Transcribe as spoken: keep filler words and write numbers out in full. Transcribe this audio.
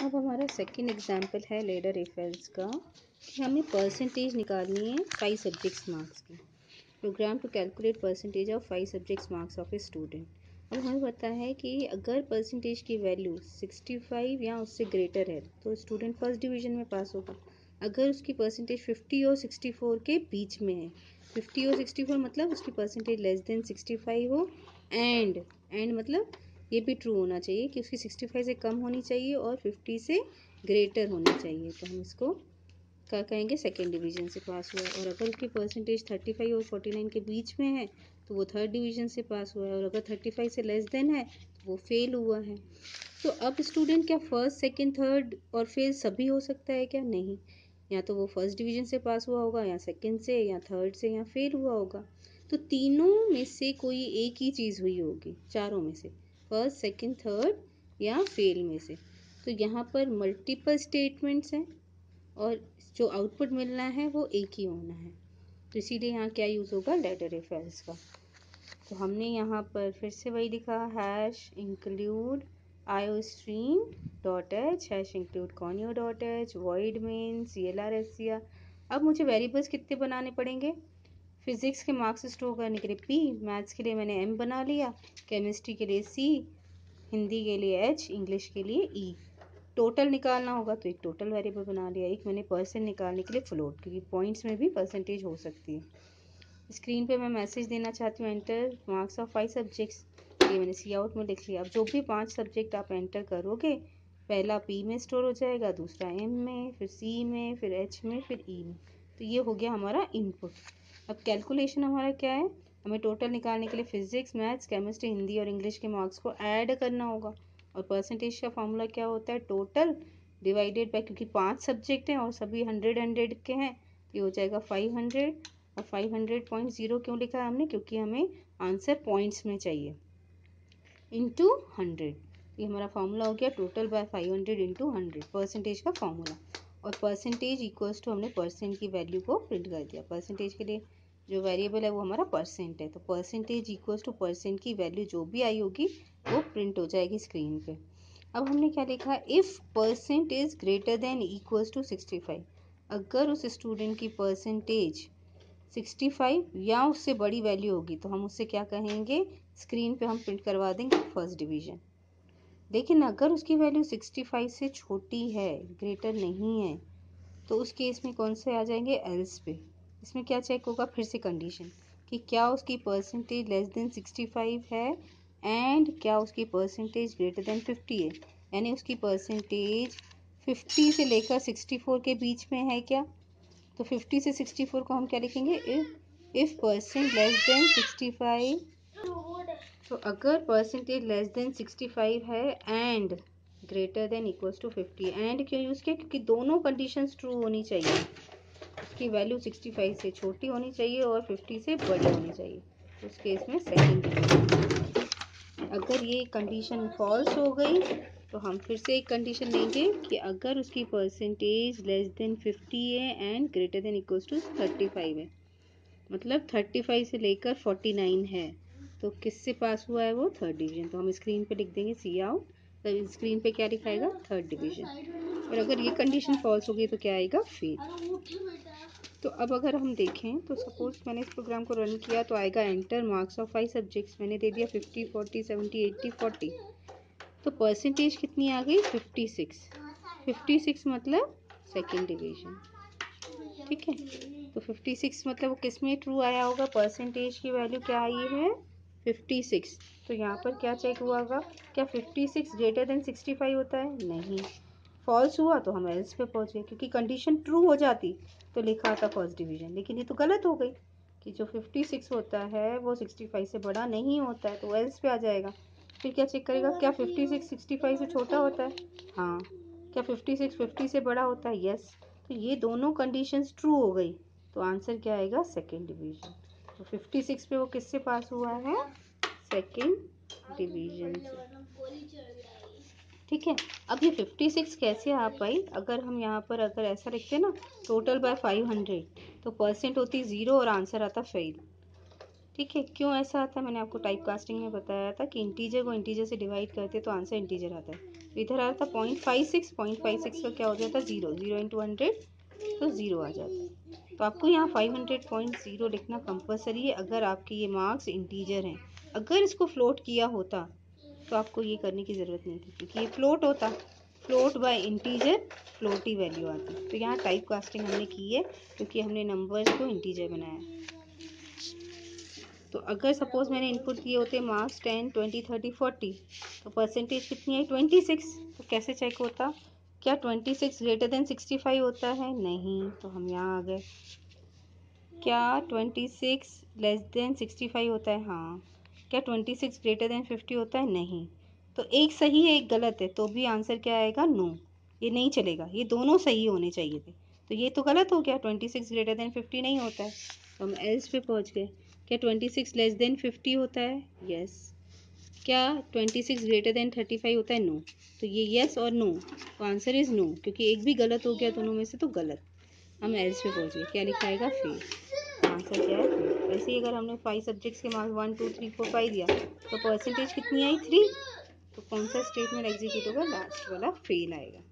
अब हमारा second example है लेडर इफेल्स का कि हमें परसेंटेज निकालनी है फाइव सब्जेक्ट्स मार्क्स की। Program to calculate percentage of five subjects marks of a student. अब हमें पता है कि अगर परसेंटेज की वैल्यू सिक्सटी फाइव या उससे ग्रेटर है तो स्टूडेंट फर्स्ट डिवीजन में पास होगा। अगर उसकी परसेंटेज फिफ्टी और सिक्सटी फोर के बीच में है, फिफ्टी और सिक्सटी फोर मतलब उसकी percentage less than sixty five हो, एंड एंड मतलब ये भी ट्रू होना चाहिए कि उसकी सिक्सटी फाइव से कम होनी चाहिए और फिफ्टी से ग्रेटर होनी चाहिए, तो हम इसको क्या कहेंगे, सेकेंड डिवीजन से पास हुआ है। और अगर उसकी परसेंटेज थर्टी फाइव और फोर्टी नाइन के बीच में है तो वो थर्ड डिवीजन से पास हुआ है, और अगर थर्टी फाइव से लेस देन है तो वो फेल हुआ है। तो अब स्टूडेंट क्या फर्स्ट सेकेंड थर्ड और फेल सभी हो सकता है क्या? नहीं, या तो वो फर्स्ट डिवीजन से पास हुआ होगा, या सेकेंड से, या थर्ड से, या फेल हुआ होगा। तो तीनों में से कोई एक ही चीज़ हुई होगी, चारों में से, फर्स्ट सेकेंड थर्ड या फेल में से। तो यहाँ पर मल्टीपल स्टेटमेंट्स हैं और जो आउटपुट मिलना है वो एक ही होना है, तो इसीलिए यहाँ क्या यूज़ होगा, लेडर इफ एल्स का। तो हमने यहाँ पर फिर से वही लिखा, hash include iostream dot h, hash include conio dot h, void main c l r s c r. अब मुझे वेरिएबल्स कितने बनाने पड़ेंगे? फिजिक्स के मार्क्स स्टोर करने के लिए पी, मैथ्स के लिए मैंने एम बना लिया, केमिस्ट्री के लिए सी, हिंदी के लिए एच, इंग्लिश के लिए ई। टोटल निकालना होगा तो एक टोटल वेरिएबल बना लिया, एक मैंने परसेंट निकालने के लिए फ्लोट, क्योंकि पॉइंट्स में भी परसेंटेज हो सकती है। स्क्रीन पे मैं मैसेज देना चाहती हूँ, enter marks of five subjects, ये मैंने सी आउट में लिख लिया। अब जो भी पांच सब्जेक्ट आप एंटर करोगे, पहला पी में स्टोर हो जाएगा, दूसरा एम में, फिर सी में, फिर एच में, फिर ई में। तो ये हो गया हमारा इनपुट। अब कैलकुलेशन हमारा क्या है, हमें टोटल निकालने के लिए फिजिक्स, मैथ्स, केमिस्ट्री, हिंदी और इंग्लिश के मार्क्स को ऐड करना होगा। और परसेंटेज का फॉर्मूला क्या होता है, टोटल डिवाइडेड बाय, क्योंकि पांच सब्जेक्ट हैं और सभी हंड्रेड हंड्रेड के हैं, तो ये हो जाएगा फाइव हंड्रेड। और फाइव हंड्रेड पॉइंट ज़ीरो क्यों लिखा है हमने, क्योंकि हमें आंसर पॉइंट्स में चाहिए, इंटू हंड्रेड। ये हमारा फॉर्मूला हो गया total by five hundred into hundred, percentage का फॉर्मूला। और परसेंटेज इक्वल्स टू, हमने परसेंट की वैल्यू को प्रिंट कर दिया। परसेंटेज के लिए जो वेरिएबल है वो हमारा परसेंट है, तो परसेंटेज इक्वल्स टू परसेंट की वैल्यू जो भी आई होगी वो प्रिंट हो जाएगी स्क्रीन पे। अब हमने क्या लिखा, if percent is greater than equals to sixty five, अगर उस स्टूडेंट की परसेंटेज सिक्सटी फाइव या उससे बड़ी वैल्यू होगी तो हम उससे क्या कहेंगे, स्क्रीन पे हम प्रिंट करवा देंगे फर्स्ट डिवीजन। लेकिन अगर उसकी वैल्यू सिक्सटी फाइव से छोटी है, ग्रेटर नहीं है, तो उस केस में कौन से आ जाएंगे, एल्स पे। इसमें क्या चेक होगा, फिर से कंडीशन, कि क्या उसकी percentage less than sixty five है एंड क्या उसकी परसेंटेज ग्रेटर देन फिफ्टी है, यानी उसकी परसेंटेज फिफ्टी से लेकर सिक्सटी फोर के बीच में है क्या। तो फिफ्टी से सिक्सटी फोर को हम क्या लिखेंगे, if if percent less than sixty five. तो अगर percentage less than sixty five है and greater than equals to fifty, and क्यों यूज़ किया, क्योंकि दोनों कंडीशंस ट्रू होनी चाहिए, उसकी वैल्यू सिक्सटी फाइव से छोटी होनी चाहिए और फिफ्टी से बड़ी होनी चाहिए, उस केस में सेकेंड डिवीजन। अगर ये कंडीशन फॉल्स हो गई तो हम फिर से एक कंडीशन लेंगे कि अगर उसकी परसेंटेज लेस देन फिफ्टी है and greater than equals to thirty five है, मतलब थर्टी फाइव से लेकर फोर्टी नाइन है, तो किससे पास हुआ है वो, थर्ड डिवीजन। तो हम स्क्रीन पे लिख देंगे सी आउट, तो स्क्रीन पे क्या दिखाएगा, थर्ड डिवीजन। और अगर ये कंडीशन फॉल्स हो गई तो क्या आएगा, फेल। तो अब अगर हम देखें तो सपोज मैंने इस प्रोग्राम को रन किया तो आएगा enter marks of five subjects, मैंने दे दिया fifty, forty, seventy, eighty, forty. तो परसेंटेज कितनी आ गई, फिफ्टी सिक्स। फिफ्टी सिक्स मतलब सेकेंड डिवीजन, ठीक है। तो फिफ्टी सिक्स मतलब वो किस में ट्रू आया होगा, परसेंटेज की वैल्यू क्या आई है, फिफ्टी सिक्स। तो यहाँ पर क्या चेक हुआ होगा, क्या fifty six greater than sixty five होता है, नहीं, फॉल्स हुआ तो हम एल्स पे पहुँचे, क्योंकि कंडीशन ट्रू हो जाती तो लिखा आता फर्स्ट डिवीजन, लेकिन ये तो गलत हो गई कि जो फिफ्टी सिक्स होता है वो सिक्सटी फाइव से बड़ा नहीं होता है, तो एल्स पे आ जाएगा। फिर क्या चेक करेगा, क्या फिफ्टी सिक्स सिक्सटी फाइव से छोटा होता है, हाँ, क्या फिफ्टी सिक्स फिफ्टी से बड़ा होता है, यस। तो ये दोनों कंडीशंस ट्रू हो गई, तो आंसर क्या आएगा, सेकेंड डिवीजन। तो फिफ्टी सिक्स पे वो किससे पास हुआ है, सेकेंड डिवीजन से, ठीक है। अब ये फिफ्टी सिक्स कैसे आ पाई, अगर हम यहाँ पर अगर ऐसा लिखते ना, टोटल बाय फाइव हंड्रेड, तो परसेंट होती ज़ीरो और आंसर आता फेल, ठीक है। क्यों ऐसा आता है, मैंने आपको टाइप कास्टिंग में बताया था कि इंटीजर को इंटीजर से डिवाइड करते तो आंसर इंटीजर आता है, तो इधर आ रहा था point five six, point five six का क्या हो जाता जीरो, जीरो इंटू हंड्रेड तो ज़ीरो आ जाता। तो आपको यहाँ फाइव हंड्रेड पॉइंट ज़ीरो लिखना कंपलसरी है अगर आपके ये मार्क्स इंटीजर हैं। अगर इसको फ्लोट किया होता तो आपको ये करने की ज़रूरत नहीं थी, क्योंकि ये फ्लोट होता, फ्लोट बाय इंटीजर फ्लोट ही वैल्यू आती। तो यहाँ टाइप कास्टिंग हमने की है क्योंकि हमने नंबर्स को इंटीजर बनाया है। तो अगर सपोज मैंने इनपुट दिए होते marks ten twenty thirty forty, तो परसेंटेज कितनी आई ट्वेंटी सिक्स। तो कैसे चेक होता, क्या twenty six greater than sixty five होता है, नहीं। तो हम यहाँ आ गए। क्या twenty six less than sixty five होता है, हाँ। क्या twenty six greater than fifty होता है, नहीं। तो एक सही है एक गलत है, तो भी आंसर क्या आएगा, नो। ये नहीं चलेगा, ये दोनों सही होने चाहिए थे, तो ये तो गलत हो गया, twenty six greater than fifty नहीं होता है। तो हम एल्स पे पहुँच गए। क्या twenty six less than fifty होता है, यस। क्या twenty six greater than thirty five होता है, नो। तो ये यस और नो, तो आंसर इज़ नो, क्योंकि एक भी गलत हो गया दोनों में से, तो गलत। हम एल्स पे पहुँच गए। क्या लिखा आएगा, फेल। आंसर क्या है, फेल। ऐसे ही अगर हमने फाइव सब्जेक्ट्स के marks one two three four five दिया तो परसेंटेज कितनी आई, थ्री। तो कौन सा स्टेटमेंट एग्जीक्यूट होगा, लास्ट वाला फेल आएगा।